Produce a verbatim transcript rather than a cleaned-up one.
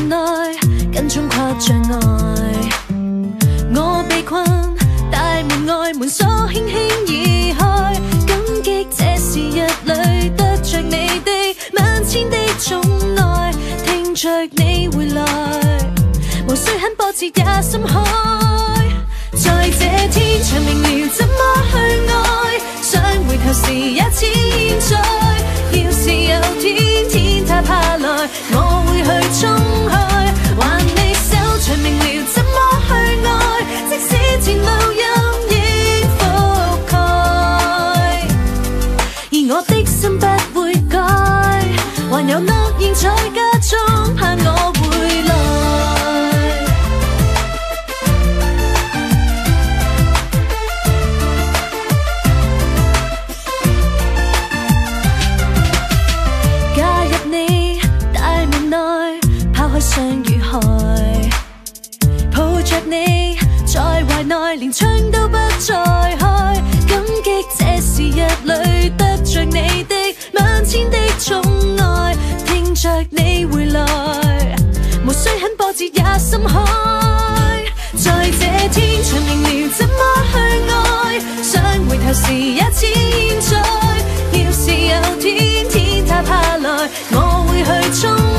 門內跟蹤跨障礙，我被困大門外，門鎖輕輕移開，感激這時日裏得着你的萬千的寵愛，聽着你回來，無需很波折也心開。在這天長明了，怎麼去愛？想回頭時也似現在。要是有天天塌下來，我會去衝開，還你手長明了，怎麼去愛？即使前路任意覆蓋，而我的心不會改，還有諾言在家中盼我回來。相與害，抱着你在懷內，連窗都不再開，感激這時日裏得着你的萬千的寵愛，聽着你回來，無需很波折也心開。在這天長明了，怎麼去愛？想回頭時也似現在。要是有天天塌下來，我會去衝。